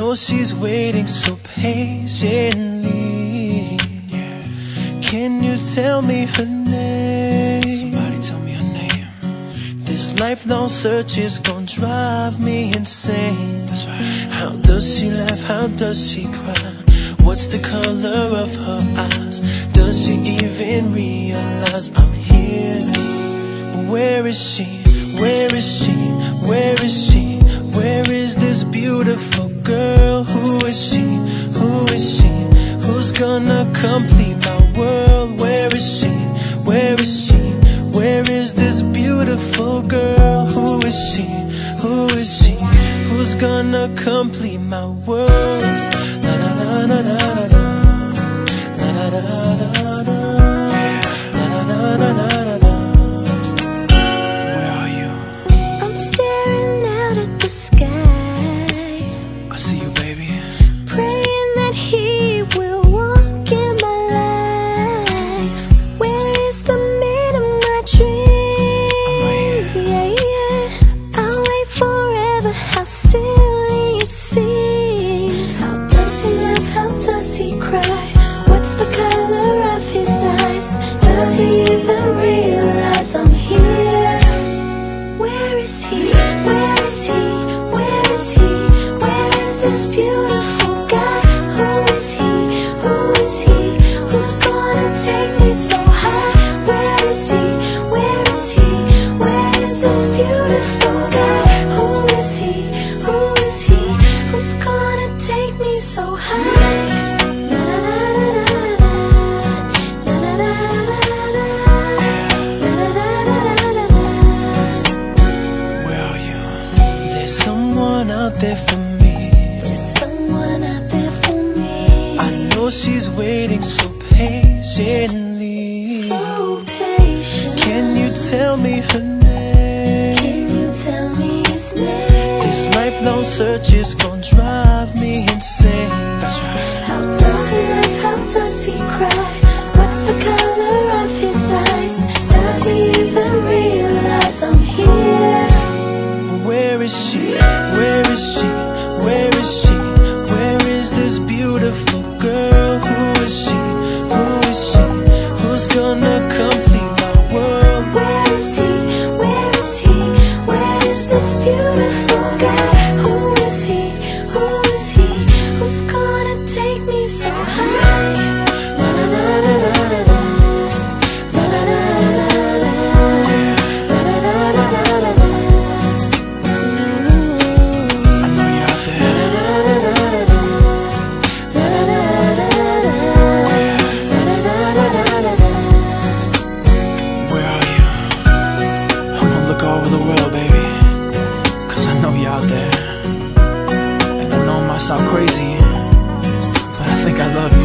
know she's waiting so patiently. Can you tell me her name? Somebody tell me her name. This lifelong search is gonna drive me insane. That's right. How does she laugh? How does she cry? What's the color of her eyes? Does she even realize I'm here? Where is she? Where is she? Where is she? Where is this beautiful girl? Who is she? Who is she? Who's gonna complete my world? Where is she? Where is she? Where is this beautiful girl? Who is she? Who is she? Who's gonna complete my world? La la la la la la la la la la la la la la la. Where are you? I'm staring out at the sky. I see you, baby. Praying that he will walk in my life. Where is the man of my dreams? Yeah, yeah. I'll wait forever, how silly it seems. How does he laugh, how does he cry? What's the color of his eyes? Does he even realize I'm here? Where is he? Where is he? Where is he? Where is this beautiful guy? Who is he? Who is he? Who's gonna take me so high? Where is he? Where is he? Where is this beautiful guy? Who is he? Who is he? Who's gonna take me so high? La la la la la la la la la la la la la. Where are you? There's someone out there for me. There's someone out there for me. I know she's waiting so patiently. So patient. Can you tell me her name? Can you tell me his name? This lifelong search is gonna drive me insane. That's right. How does he laugh? How does he cry? What's the color of his eyes? Does he even realize I'm here? Where is she? Where is she? Where is she? Where is this beautiful girl? Who is she? Who is she? Who's gonna complete my world? Where is he? Where is he? Where is this beautiful guy? Who is he? Who is he? Who's gonna take me so high? La la la la la la la la la la la la la la la la la. I know you're out there. Where are you? I'm gonna look all over the world, baby. 'Cause I know you're out there. And I know it might sound crazy, but I think I love you.